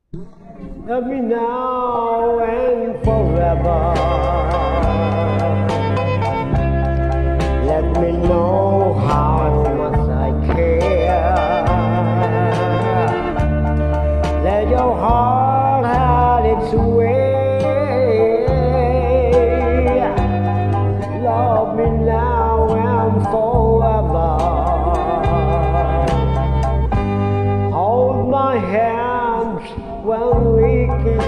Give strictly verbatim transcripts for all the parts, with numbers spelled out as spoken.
Love me now and forever. Let me know how much I care. Let your heart have its way. Love me now and forever. Hold my hands when we kiss.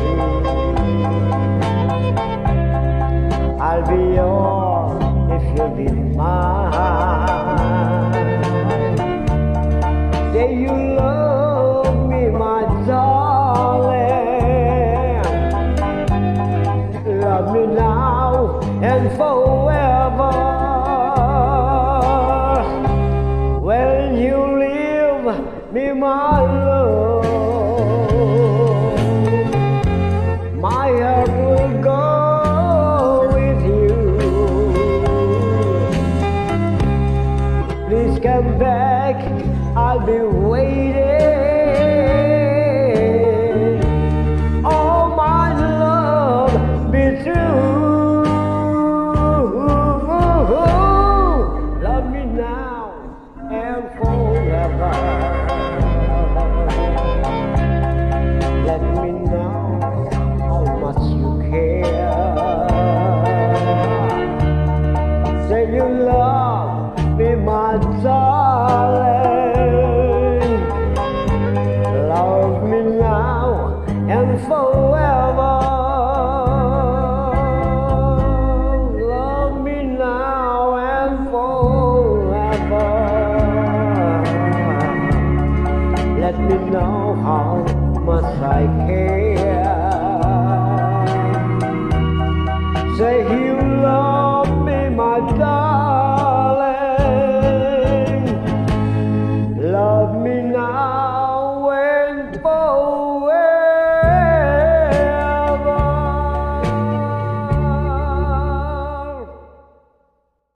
I'll be yours if you'll be mine. Say you love me, my darling. Love me now and forever. When you leave me, my love, my heart will go with you. Please come back, I'll be waiting. Oh, my love, be true. Love me now and forever. Let me know how much you care. Say you love me, my darling. Love me now and forever. Love me now and forever. Let me know how much I care. Say you love